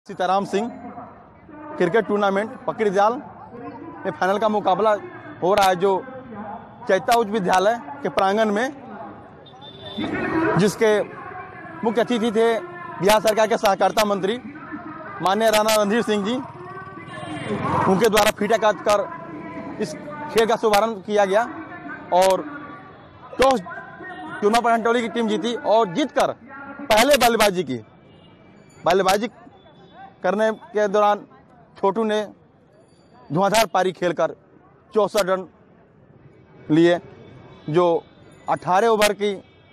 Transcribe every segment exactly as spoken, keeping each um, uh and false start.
Sitaram Singh cricket tournament पकड़ी जाल में फाइनल का मुकाबला हो रहा है जो चैता उच्च विद्यालय के प्रांगण में, जिसके मुख्य अतिथि थे बिहार सरकार के सहकारिता मंत्री माननीय राणा रणधीर सिंह जी। उनके द्वारा फीता काट कर इस खेल का शुभारंभ किया गया और टॉस चुना पठान टोली की टीम जीती और जीतकर पहले बल्लेबाजी की। बल्लेबाजी करने के दौरान छोटू ने धुआंधार पारी खेलकर चौसठ रन लिए, जो अठारह ओवर की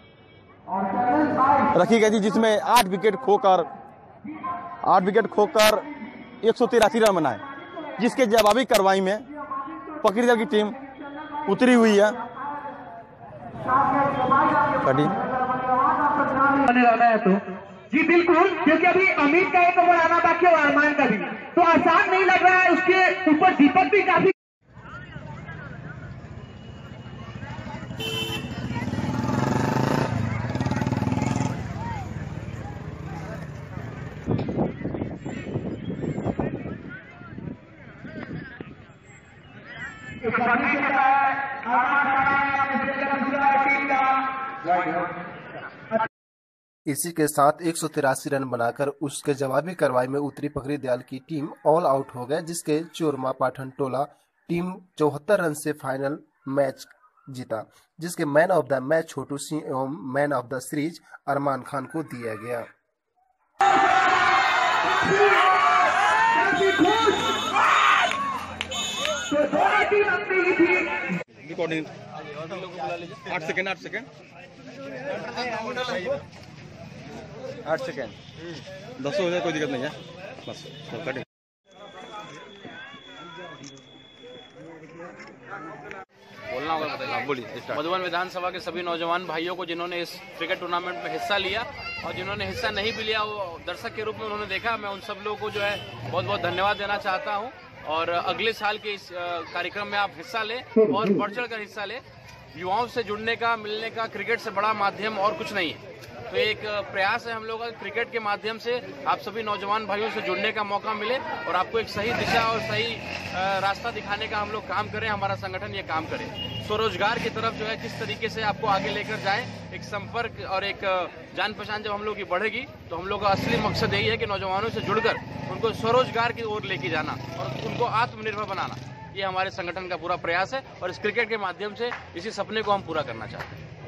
रखी गई थी, जिसमें आठ विकेट खोकर आठ विकेट खोकर एक सौ तिरासी रन बनाए, जिसके जवाबी कार्रवाई में पकड़ीजाल की टीम उतरी हुई है। तो जी बिल्कुल, क्योंकि अभी अमित का एक ओवर आना बाकी है और अरमान का भी, तो आसान नहीं लग रहा है। उसके ऊपर दीपक भी काफी इसी के साथ एक सौ तिरासी रन बनाकर उसके जवाबी कार्रवाई में उतरी पकड़ी दयाल की टीम ऑल आउट हो गए, जिसके चोरमा पाठन टोला टीम चौहत्तर रन से फाइनल मैच जीता, जिसके man of the match Chhotu Singh एवं man of the series Arman Khan को दिया गया। रिकॉर्डिंग आठ सेकेंड आठ सेकेंड आठ सेकेंड दस हो जाए, कोई दिक्कत नहीं है, बस कटे। बोलना होगा, बताइए, बोलिए। मधुबन विधानसभा के सभी नौजवान भाइयों को जिन्होंने इस क्रिकेट टूर्नामेंट में हिस्सा लिया और जिन्होंने हिस्सा नहीं भी लिया वो दर्शक के रूप में उन्होंने देखा, मैं उन सब लोगों को जो है बहुत बहुत धन्यवाद देना चाहता हूं। और अगले साल के इस कार्यक्रम में आप हिस्सा लें और बढ़ चढ़ कर हिस्सा लें। युवाओं से जुड़ने का, मिलने का क्रिकेट से बड़ा माध्यम और कुछ नहीं है। तो एक प्रयास है हम लोगों का, क्रिकेट के माध्यम से आप सभी नौजवान भाइयों से जुड़ने का मौका मिले और आपको एक सही दिशा और सही रास्ता दिखाने का हम लोग काम करें, हमारा संगठन ये काम करे। स्वरोजगार की तरफ जो है किस तरीके से आपको आगे लेकर जाए, एक संपर्क और एक जान पहचान जब हम लोग की बढ़ेगी तो हम लोग का असली मकसद यही है कि नौजवानों से जुड़कर उनको स्वरोजगार की ओर लेके जाना और उनको आत्मनिर्भर बनाना। ये हमारे संगठन का पूरा प्रयास है और इस क्रिकेट के माध्यम से इसी सपने को हम पूरा करना चाहते हैं।